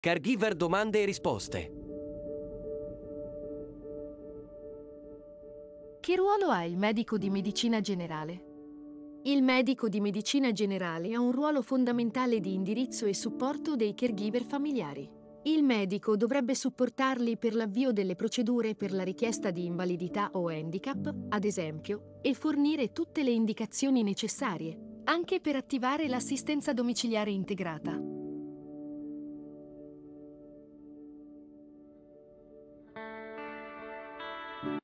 Caregiver domande e risposte. Che ruolo ha il medico di medicina generale? Il medico di medicina generale ha un ruolo fondamentale di indirizzo e supporto dei caregiver familiari. Il medico dovrebbe supportarli per l'avvio delle procedure per la richiesta di invalidità o handicap, ad esempio, e fornire tutte le indicazioni necessarie, anche per attivare l'assistenza domiciliare integrata.